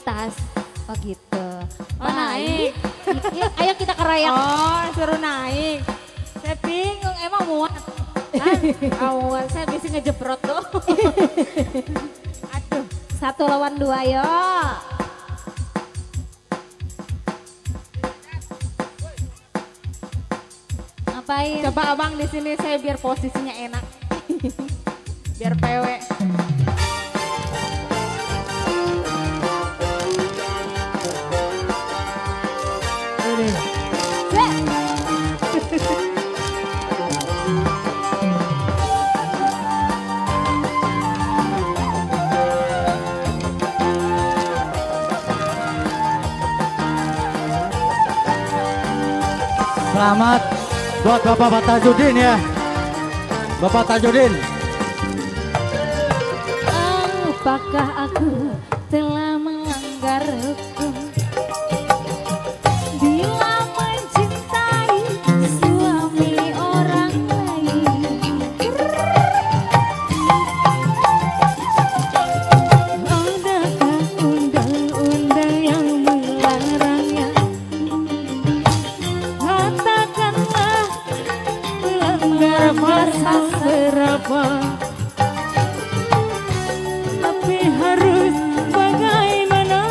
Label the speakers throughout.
Speaker 1: atas. Oh gitu.
Speaker 2: Oh naik.
Speaker 1: Ayo kita ke Raya.
Speaker 2: Oh suruh naik. Saya bingung emang muat. Awas saya bisa ngejeprot tuh. Aduh.
Speaker 1: 1 lawan 2 yo. Ngapain?
Speaker 2: Coba abang di sini saya biar posisinya enak. Biar PW.
Speaker 3: Selamat buat Bapak Tajudin ya. Bapak Tajudin.
Speaker 1: Apakah aku telah melanggar hukum bila mencintai suami orang lain? Adakah undang-undang yang melarangnya? Katakanlah melanggar pasal berapa? Tapi harus bagaimana?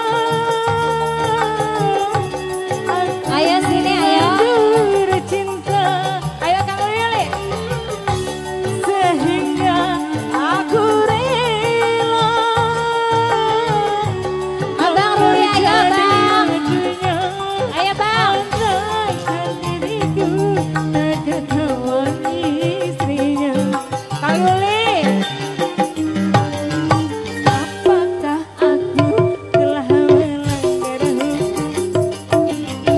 Speaker 1: Ayo sini ayo. Cinta.
Speaker 2: Ayo Kang Willy.
Speaker 1: Sehingga aku rela. Abang Ruli ayo bang. Ayo bang. Diriku tak kawan istrinya.
Speaker 2: Kang Willy.
Speaker 1: Apakah aku telah melanggar hukum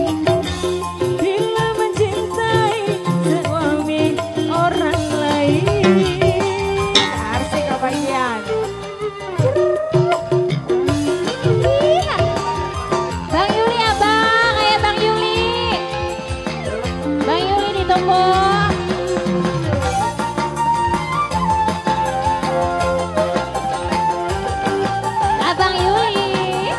Speaker 1: bila mencintai suami orang lain?
Speaker 2: Arsik kebagian.
Speaker 1: Bang Yuli abang, ayo Bang Yuli. Bang Yuli ditunggu. Abang Yuli.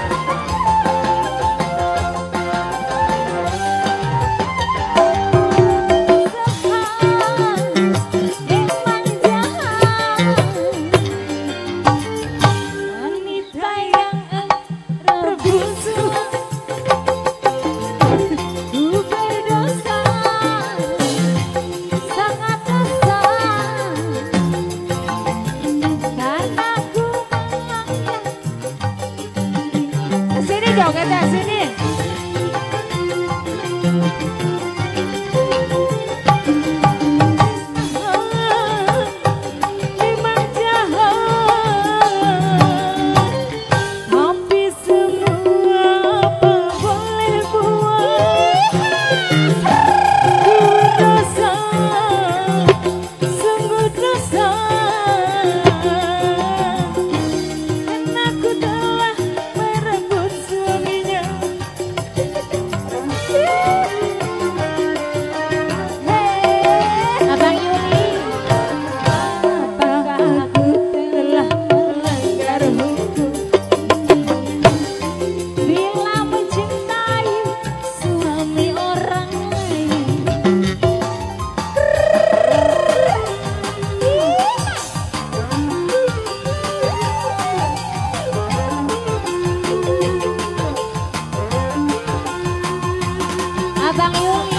Speaker 1: Memang jahat wanita yang berbusu. Ku berdosa, sangat dosa, karena ku melanggar.
Speaker 2: Sini jogetnya sini.
Speaker 1: Memang jahat, tapi semua apa boleh buat. Ku dosa, sungguh dosa, karena ku telah merebut suaminya. Abang Yuli, apakah aku telah melanggar hukum bila mencintai suami orang lain? Abang Yuli.